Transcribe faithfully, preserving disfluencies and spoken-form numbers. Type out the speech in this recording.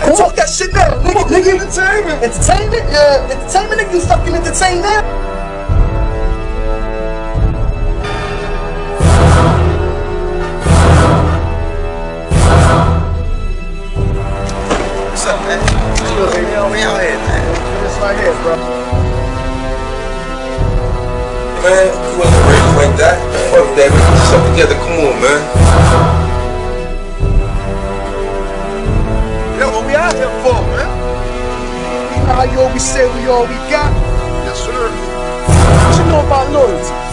Talk that shit now, nigga. Nigga, entertainment. Entertainment? Yeah. Entertainment, nigga. You fucking entertain now? What's up, man? We out here, man. This right here, bro. Man, you wasn't raised like that. Fuck that, man. Get yourself together. Come on, man. Yo, what we out here for, man? You know how you always say we all we got? Yes, sir. What you know about loyalty?